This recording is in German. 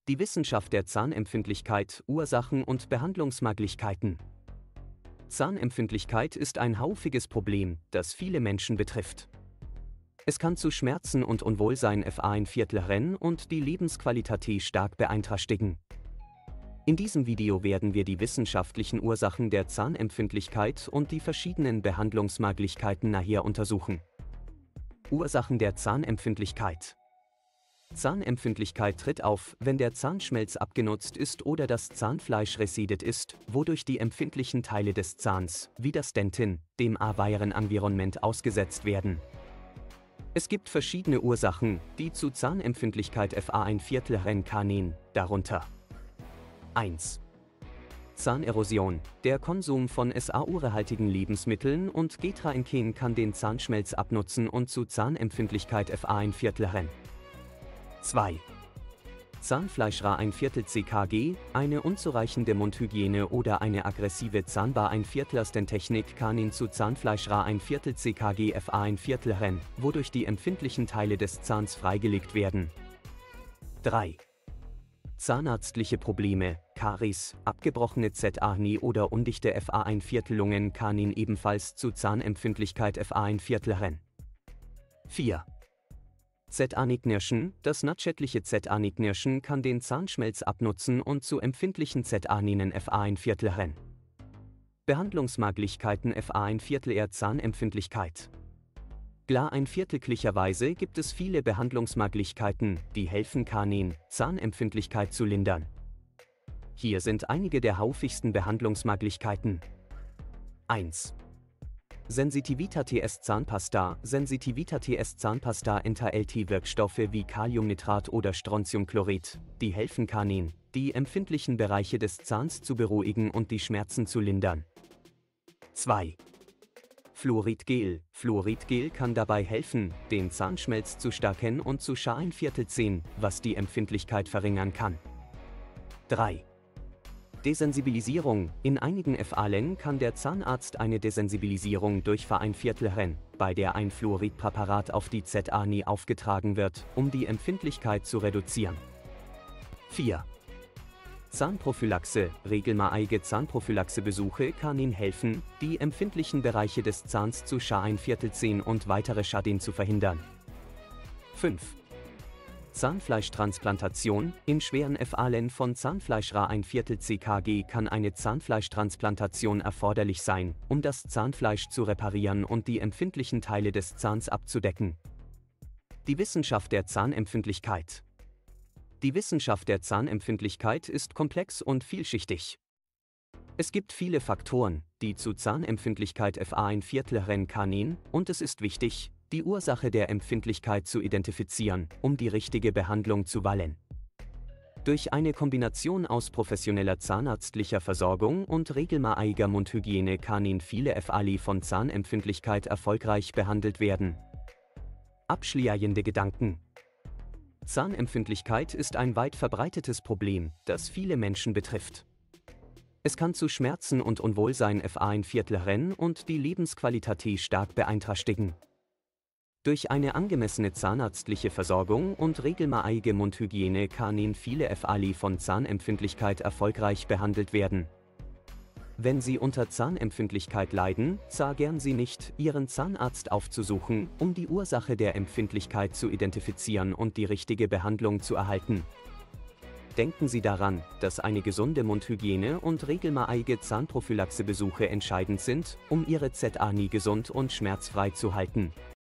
Die Wissenschaft der Zahnempfindlichkeit, Ursachen und Behandlungsmöglichkeiten. Zahnempfindlichkeit ist ein häufiges Problem, das viele Menschen betrifft. Es kann zu Schmerzen und Unwohlsein führen und die Lebensqualität stark beeinträchtigen. In diesem Video werden wir die wissenschaftlichen Ursachen der Zahnempfindlichkeit und die verschiedenen Behandlungsmöglichkeiten näher untersuchen. Ursachen der Zahnempfindlichkeit. Zahnempfindlichkeit tritt auf, wenn der Zahnschmelz abgenutzt ist oder das Zahnfleisch residiert ist, wodurch die empfindlichen Teile des Zahns, wie das Dentin, dem aweiren Environment ausgesetzt werden. Es gibt verschiedene Ursachen, die zu Zahnempfindlichkeit führen können, darunter 1. Zahnerosion. Der Konsum von sauerhaltigen Lebensmitteln und Getränken kann den Zahnschmelz abnutzen und zu Zahnempfindlichkeit führen. 2. Zahnfleischra CKG, eine unzureichende Mundhygiene oder eine aggressive Zahnbar-Technik kann zu Zahnfleischra CKG führen, wodurch die empfindlichen Teile des Zahns freigelegt werden. 3. Zahnärztliche Probleme, Karies, abgebrochene Zähne oder undichte Lungen kann ebenfalls zu Zahnempfindlichkeit führen. 4. Zähneknirschen. Das nachtschädliche Zähneknirschen kann den Zahnschmelz abnutzen und zu empfindlichen Zähnen führen. Behandlungsmöglichkeiten Zahnempfindlichkeit. Glücklicherweise gibt es viele Behandlungsmöglichkeiten, die helfen können, Zahnempfindlichkeit zu lindern. Hier sind einige der häufigsten Behandlungsmöglichkeiten. 1. Sensitivitäts Zahnpasta. Sensitivitäts Zahnpasta enthält Wirkstoffe wie Kaliumnitrat oder Strontiumchlorid, die helfen können, die empfindlichen Bereiche des Zahns zu beruhigen und die Schmerzen zu lindern. 2. Fluoridgel. Fluoridgel kann dabei helfen, den Zahnschmelz zu stärken und zu scharen, was die Empfindlichkeit verringern kann. 3. Desensibilisierung. In einigen Fällen kann der Zahnarzt eine Desensibilisierung durchführen, bei der ein Fluoridpräparat auf die Zähne aufgetragen wird, um die Empfindlichkeit zu reduzieren. 4. Zahnprophylaxe. Regelmäßige Zahnprophylaxebesuche kann Ihnen helfen, die empfindlichen Bereiche des Zahns zu scharen und weitere Schäden zu verhindern. 5. Zahnfleischtransplantation. In schweren Fällen von Zahnfleischra CKG kann eine Zahnfleischtransplantation erforderlich sein, um das Zahnfleisch zu reparieren und die empfindlichen Teile des Zahns abzudecken. Die Wissenschaft der Zahnempfindlichkeit. Die Wissenschaft der Zahnempfindlichkeit ist komplex und vielschichtig. Es gibt viele Faktoren, die zu Zahnempfindlichkeit führen können, und es ist wichtig, die Ursache der Empfindlichkeit zu identifizieren, um die richtige Behandlung zu wählen. Durch eine Kombination aus professioneller zahnärztlicher Versorgung und regelmäßiger Mundhygiene kann viele Fälle von Zahnempfindlichkeit erfolgreich behandelt werden. Abschließende Gedanken. Zahnempfindlichkeit ist ein weit verbreitetes Problem, das viele Menschen betrifft. Es kann zu Schmerzen und Unwohlsein führen und die Lebensqualität stark beeinträchtigen. Durch eine angemessene zahnärztliche Versorgung und regelmäßige Mundhygiene kann viele Fälle von Zahnempfindlichkeit erfolgreich behandelt werden. Wenn Sie unter Zahnempfindlichkeit leiden, zögern Sie nicht, Ihren Zahnarzt aufzusuchen, um die Ursache der Empfindlichkeit zu identifizieren und die richtige Behandlung zu erhalten. Denken Sie daran, dass eine gesunde Mundhygiene und regelmäßige Zahnprophylaxebesuche entscheidend sind, um Ihre Zähne gesund und schmerzfrei zu halten.